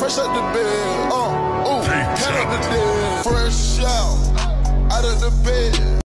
fresh out the bed. Ooh, out of the dead. Fresh out of the bed.